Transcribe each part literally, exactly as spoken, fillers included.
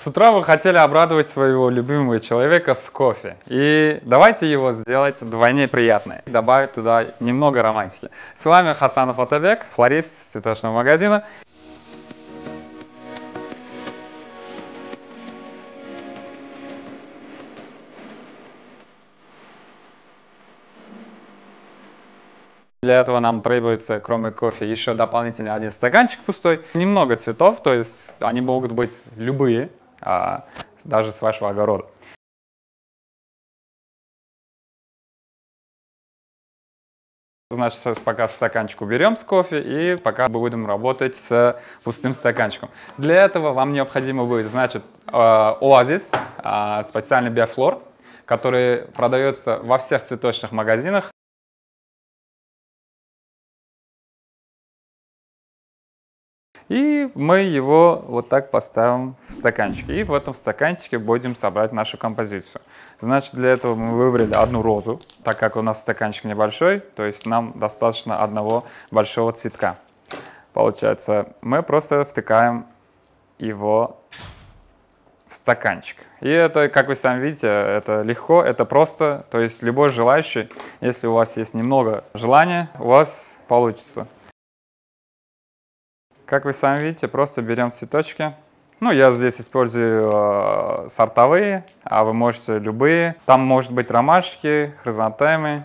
утра вы хотели обрадовать своего любимого человека с кофе. И давайте его сделать вдвойне приятное. Добавить туда немного романтики. С вами Хасанов Атабек, флорист цветочного магазина. Для этого нам требуется, кроме кофе, еще дополнительно один стаканчик пустой. Немного цветов, то есть они могут быть любые, а, даже с вашего огорода. Значит, пока стаканчик уберем с кофе и пока будем работать с пустым стаканчиком. Для этого вам необходимо будет, значит, Оазис, специальный биофлор, который продается во всех цветочных магазинах. И мы его вот так поставим в стаканчик. И в этом стаканчике будем собрать нашу композицию. Значит, для этого мы выбрали одну розу, так как у нас стаканчик небольшой, то есть нам достаточно одного большого цветка. Получается, мы просто втыкаем его в стаканчик. И это, как вы сами видите, это легко, это просто. То есть любой желающий, если у вас есть немного желания, у вас получится. Как вы сами видите, просто берем цветочки. Ну, я здесь использую э, сортовые, а вы можете любые. Там может быть ромашки, хризантемы.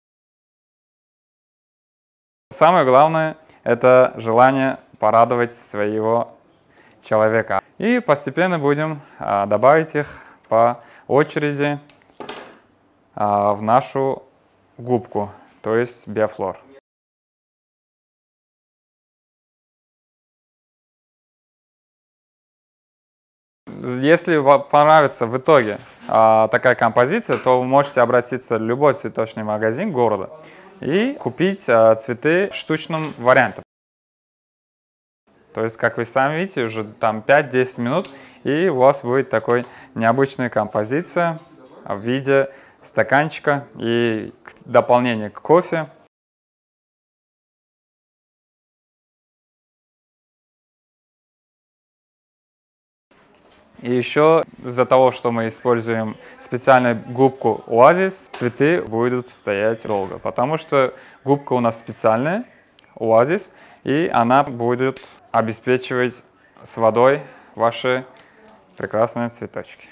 Самое главное – это желание порадовать своего человека. И постепенно будем э, добавить их по очереди э, в нашу губку, то есть биофлор. Если вам понравится в итоге а, такая композиция, то вы можете обратиться в любой цветочный магазин города и купить а, цветы в штучном варианте. То есть, как вы сами видите, уже там пять-десять минут, и у вас будет такой необычная композиция в виде стаканчика и дополнение к кофе. И еще из-за того, что мы используем специальную губку Оазис, цветы будут стоять долго, потому что губка у нас специальная, Оазис, и она будет обеспечивать с водой ваши прекрасные цветочки.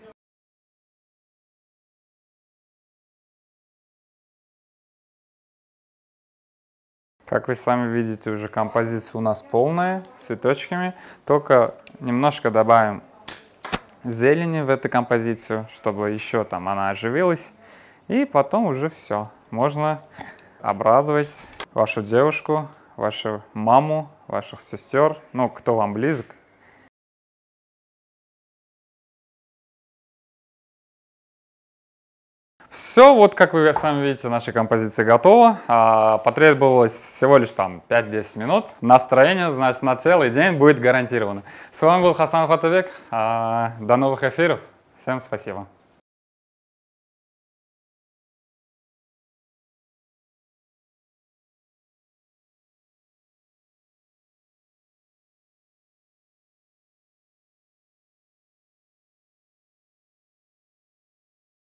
Как вы сами видите, уже композиция у нас полная, с цветочками, только немножко добавим зелени в эту композицию, чтобы еще там она оживилась. И потом уже все. Можно обрадовать вашу девушку, вашу маму, ваших сестер, ну, кто вам близок. Все, вот как вы сами видите, наша композиция готова. А, потребовалось всего лишь там пять-десять минут. Настроение, значит, на целый день будет гарантировано. С вами был Хасанов Атабек. А, до новых эфиров. Всем спасибо.